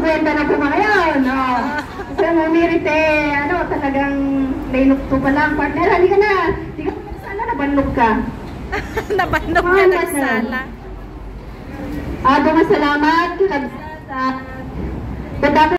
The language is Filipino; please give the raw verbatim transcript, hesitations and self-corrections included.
kwenta na po ngayon. Oh. Kasi mo merit eh, ano, talagang nainukto pa lang. Partner, halika na. Di ka sana nabannog ka. Nabannog ka nagsala. Ah, salamat. Sa